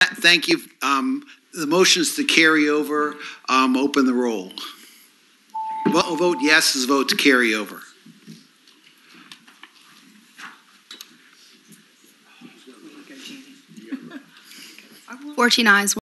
Thank you. The motion is to carry over. Open the roll. Vote yes is vote to carry over. 14 ayes,